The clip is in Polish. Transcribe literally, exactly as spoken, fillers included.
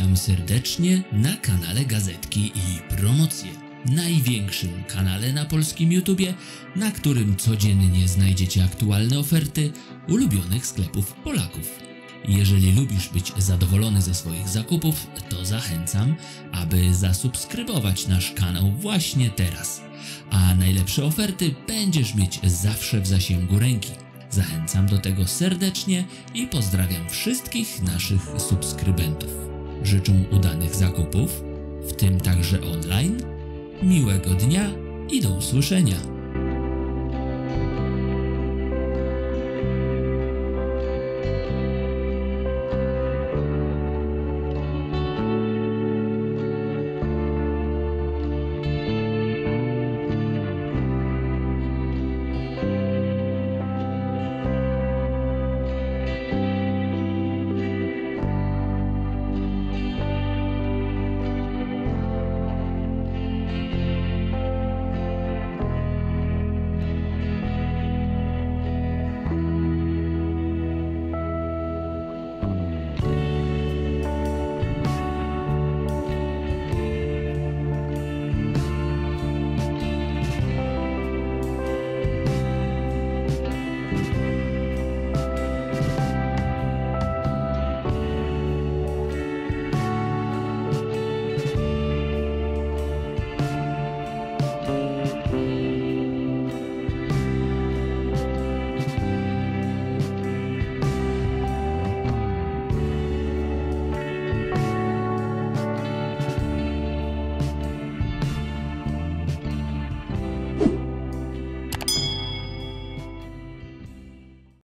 Witam serdecznie na kanale Gazetki i Promocje, największym kanale na polskim YouTubie, na którym codziennie znajdziecie aktualne oferty ulubionych sklepów Polaków. Jeżeli lubisz być zadowolony ze swoich zakupów, to zachęcam, aby zasubskrybować nasz kanał właśnie teraz. A najlepsze oferty będziesz mieć zawsze w zasięgu ręki. Zachęcam do tego serdecznie i pozdrawiam wszystkich naszych subskrybentów. Życzę udanych zakupów, w tym także online, miłego dnia i do usłyszenia.